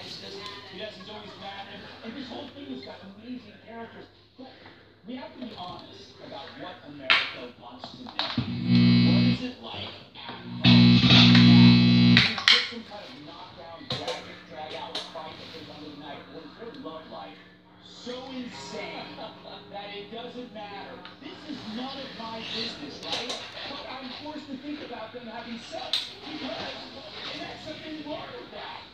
Yes, he's always mad. And this whole thing has got amazing characters. But we have to be honest about what America wants to do. What is it like at home? You get some kind of knockdown, drag out fight that goes on tonight. What is their love life? So insane that it doesn't matter. This is none of my business, right? But I'm forced to think about them having sex because there's something wrong with that.